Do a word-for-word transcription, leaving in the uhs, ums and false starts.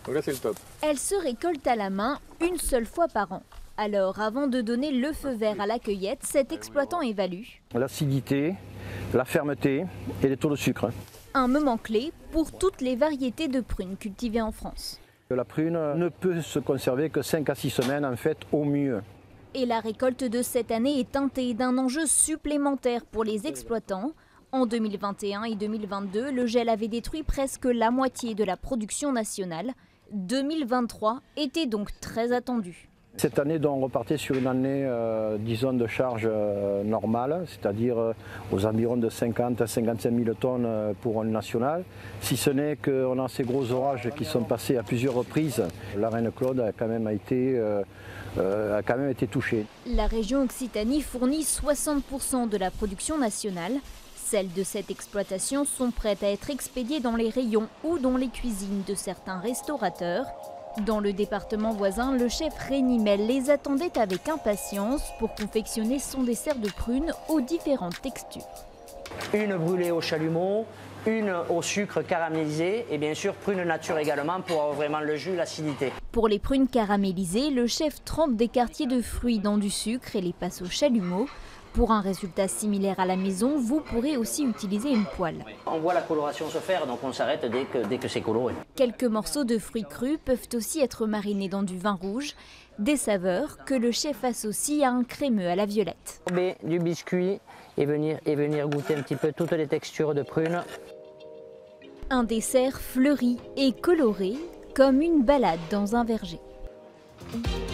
Donc là c'est le top. Elle se récolte à la main une seule fois par an. Alors avant de donner le feu vert à la cueillette, cet exploitant évalue l'acidité, la fermeté et les taux de sucre. Un moment clé pour toutes les variétés de prunes cultivées en France. La prune ne peut se conserver que cinq à six semaines en fait au mieux. Et la récolte de cette année est teintée d'un enjeu supplémentaire pour les exploitants. En deux mille vingt et un et deux mille vingt-deux, le gel avait détruit presque la moitié de la production nationale. deux mille vingt-trois était donc très attendu. Cette année, on repartait sur une année, euh, disons, de charge euh, normale, c'est-à-dire euh, aux environs de cinquante à cinquante-cinq mille tonnes pour un national. Si ce n'est qu'on a ces gros orages qui sont passés à plusieurs reprises, la Reine Claude a quand même été, euh, euh, a quand même été touchée. La région Occitanie fournit soixante pour cent de la production nationale. Celles de cette exploitation sont prêtes à être expédiées dans les rayons ou dans les cuisines de certains restaurateurs. Dans le département voisin, le chef Rénimel les attendait avec impatience pour confectionner son dessert de prunes aux différentes textures. Une brûlée au chalumeau, une au sucre caramélisé et bien sûr prune nature également pour avoir vraiment le jus, l'acidité. Pour les prunes caramélisées, le chef trempe des quartiers de fruits dans du sucre et les passe au chalumeau. Pour un résultat similaire à la maison, vous pourrez aussi utiliser une poêle. On voit la coloration se faire, donc on s'arrête dès que, dès que c'est coloré. Quelques morceaux de fruits crus peuvent aussi être marinés dans du vin rouge, des saveurs que le chef associe à un crémeux à la violette. Du biscuit et venir, et venir goûter un petit peu toutes les textures de prunes. Un dessert fleuri et coloré comme une balade dans un verger.